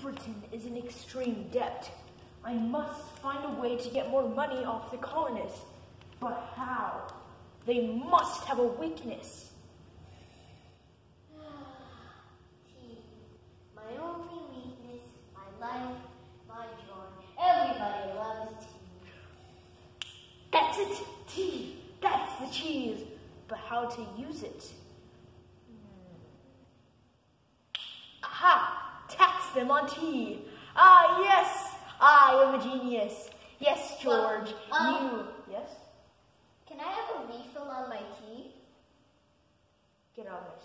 Britain is in extreme debt. I must find a way to get more money off the colonists. But how? They must have a weakness. Tea. My only weakness, my life, my joy. Everybody loves tea. That's it! Tea! That's the cheese! But how to use it? Aha! Tax them on tea! Ah, yes! I am a genius! Yes, George, you... Yes? Can I have a refill on my tea? Get out of my